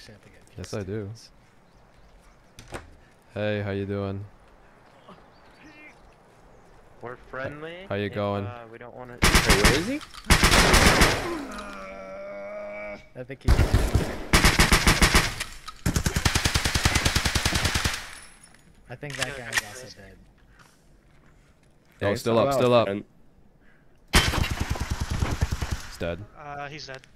actually have to get. Yes, I do. Hey, how you doing? We're friendly. How you going? We don't want to. Wait, where is he? I think he's. I think that guy is also dead. Oh, still up, still up. He's dead. He's dead.